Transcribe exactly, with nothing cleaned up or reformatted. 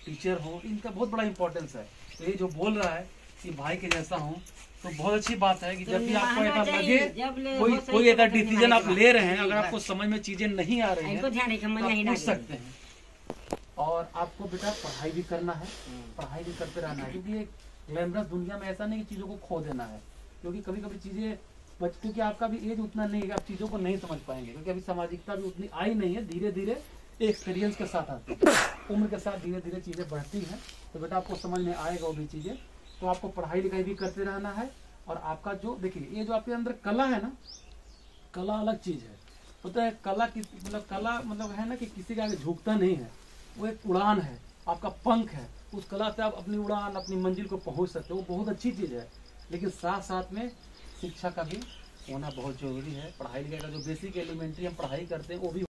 Teacher हो, इनका बहुत बड़ा इंपॉर्टेंस है। तो ये जो बोल रहा है कि भाई के जैसा हूँ, तो बहुत अच्छी बात है कि जब भी आपको ऐसा लगे कोई कोई ऐसा डिसीजन आप ले रहे हैं, अगर आपको समझ में चीजें नहीं आ रही हैं तो आप पूछ सकते हैं। और आपको बेटा पढ़ाई भी करना है, पढ़ाई भी करते रहना है, क्योंकि एक ग्लैमरस दुनिया में ऐसा नहीं कि चीज़ों को खो देना है, क्योंकि कभी कभी चीज़ें बच, क्योंकि आपका भी एज उतना नहीं है कि आप चीज़ों को नहीं समझ पाएंगे, क्योंकि अभी सामाजिकता भी उतनी आई नहीं है। धीरे धीरे एक्सपीरियंस के साथ आती है, उम्र के साथ धीरे धीरे चीज़ें बढ़ती हैं, तो बेटा आपको समझ में आएगा वो भी चीज़ें। तो आपको पढ़ाई लिखाई भी करते रहना है। और आपका जो देखिए, ये जो आपके अंदर कला है ना, कला अलग चीज़ है। होता है कला की मतलब कला मतलब है ना कि किसी के आगे झुकता नहीं है, वो एक उड़ान है, आपका पंख है। उस कला से आप अपनी उड़ान, अपनी मंजिल को पहुंच सकते हो, वो बहुत अच्छी चीज़ है। लेकिन साथ साथ में शिक्षा का भी होना बहुत जरूरी है। पढ़ाई लिखाई का जो बेसिक एलिमेंट्री हम पढ़ाई करते हैं वो भी